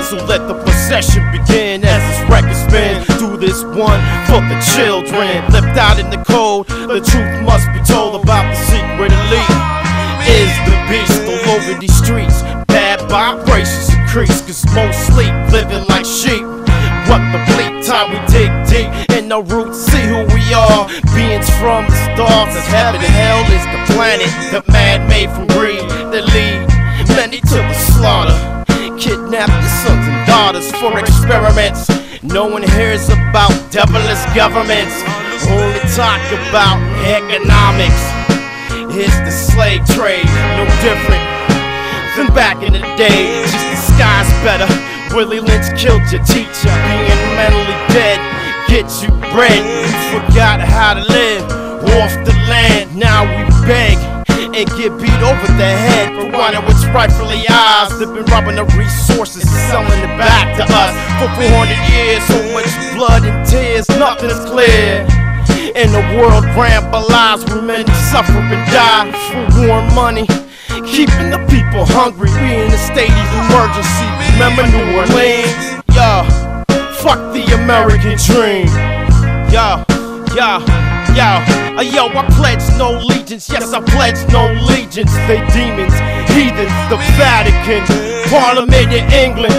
So let the procession begin as this record spin. Do this one for the children left out in the cold. The truth must be told about the secret elite. Is the beast all over these streets? Bad vibrations increase, cause most sleep living like sheep. What the bleak time we dig deep in the roots, see who we are. Beings from the stars, as heaven and hell is the planet that man made from greed that lead many to the slaughter. Kidnap the sons and daughters for experiments. No one hears about devilish governments, only talk about economics. Here's the slave trade, no different than back in the day, just disguised better. Willie Lynch killed your teacher, being mentally dead gets you bread. You forgot how to live off the land, now we beg and get beat over the head for wanting what's rightfully ours. They've been robbing the resources and selling it back to us for 400 years. So much blood and tears, nothing is clear. And the world rambolize where many suffer and die for war and money, keeping the people hungry. We in a state of emergency. Remember New Orleans? Yo, fuck the American dream. Yo, yo, yo, yo, I pledge no allegiance. Yes, I pledge no allegiance. They demons, heathens, the Vatican, Parliament in England,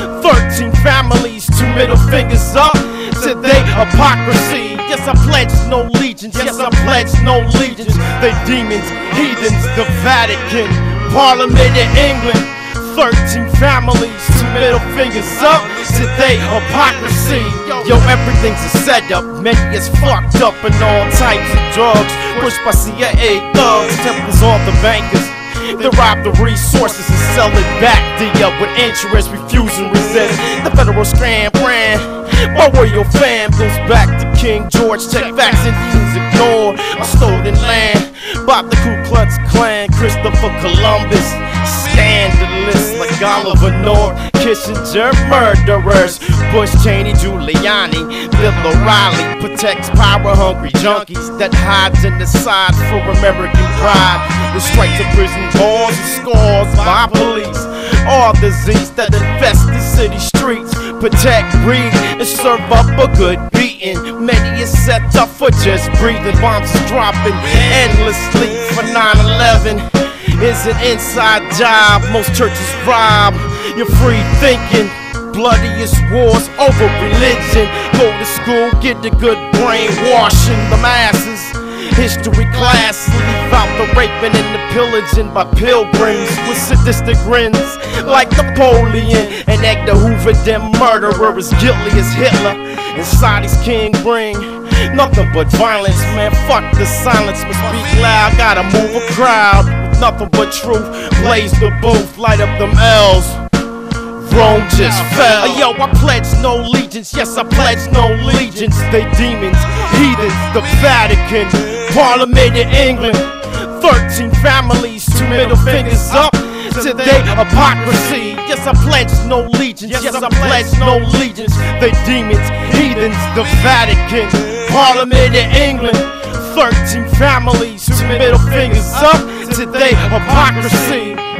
13 families, 2 middle fingers up to their hypocrisy. Yes, I pledge no allegiance. Yes, I pledge no allegiance. They demons, heathens, the Vatican, Parliament in England, 13 families, 2 middle fingers up to their hypocrisy. Yo, everything's a setup, many is fucked up in all types of drugs, pushed by CIA thugs, temples all the bankers. They rob the resources and sell it back to you with interest, refuse and resist. The federal scam ran my royal fam goes back to King George. Check facts, Indians ignore a stolen land by the Ku Klux Klan. Christopher Columbus, scandalous like Oliver North. Kissinger, murderers. Bush, Cheney, Giuliani, Bill O'Reilly protects power-hungry junkies that hides in the side for American pride. The strikes of prison bars and scars by police. All disease that infest the city streets. Protect, breathe, and serve up a good beating. Many is set up for just breathing. Bombs is dropping endlessly for 9/11. It's an inside job. Most churches rob your free thinking. Bloodiest wars over religion. Go to school, get the good brainwashing the masses. History class, leave out the raping and the pillaging by pilgrims with sadistic grins like Napoleon. And Edgar Hoover, them murderer, as guilty as Hitler. Inside his king bring nothing but violence, man. Fuck the silence, must speak loud. Gotta move a crowd with nothing but truth. Blaze the booth, light up them L's. Rome just fell. Yo, I pledge no allegiance. Yes, I pledge no allegiance. They demons, heathens, the Vatican, Parliament in England, 13 families, 2 middle fingers up to their hypocrisy. Yes, I pledge no allegiance. Yes, I pledge no allegiance. They demons, heathens, the Vatican, Parliament in England, 13 families, 2 middle fingers up to their hypocrisy.